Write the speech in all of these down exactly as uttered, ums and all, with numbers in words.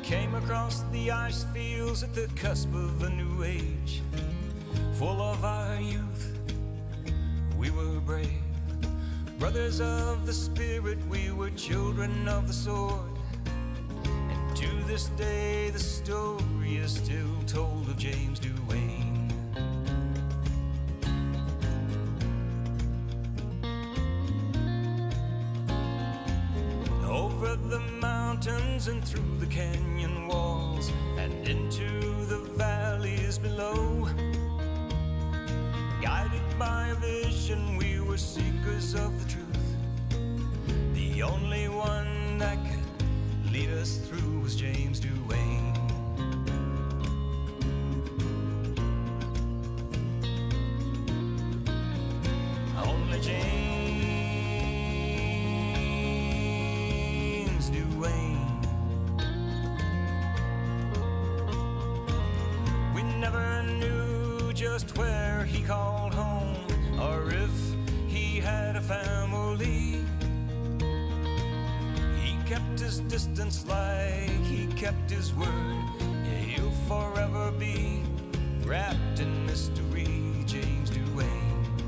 came across the ice fields at the cusp of a new age. Full of our youth, we were brave. Brothers of the spirit, we were children of the sword. And to this day, the story is still told of James Duane. Over the mountains and through the canyon walls and into the valleys below, guided by a vision, we were seekers of the truth. The only one that could lead us through was James Duane. Only James just where he called home, or if he had a family. He kept his distance like he kept his word. Yeah, he'll forever be wrapped in mystery, James Duane.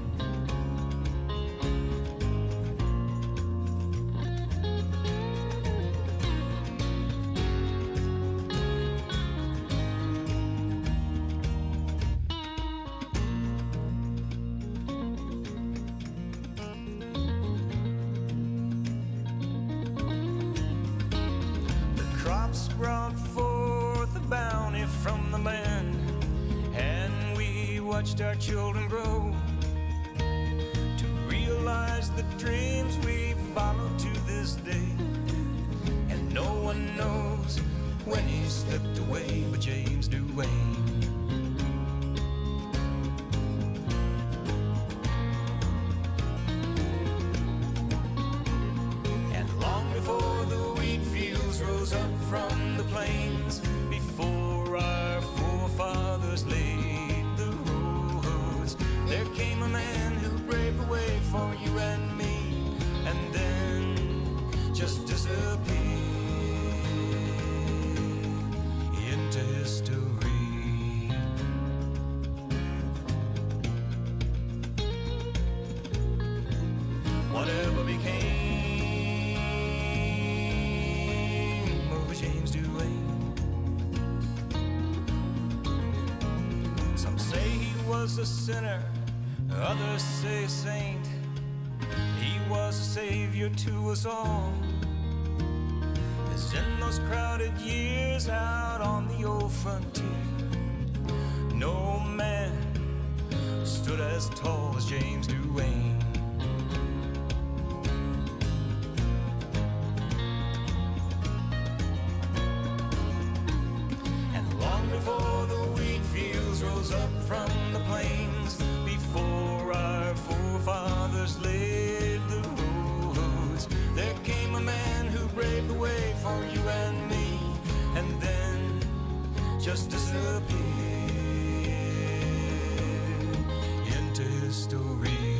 Brought forth a bounty from the land, and we watched our children grow to realize the dreams we follow to this day. And no one knows when he slipped away but James Duane. Rose up from the plains before our forefathers laid the roads. There came a man who braved the way for you and me, and then just disappeared into history. Whatever became James Duane. Some say he was a sinner, others say a saint. He was a savior to us all, as in those crowded years out on the old frontier, no man stood as tall as James Duane. Before the wheat fields rose up from the plains, before our forefathers laid the roads, there came a man who braved the way for you and me, and then just disappeared into history.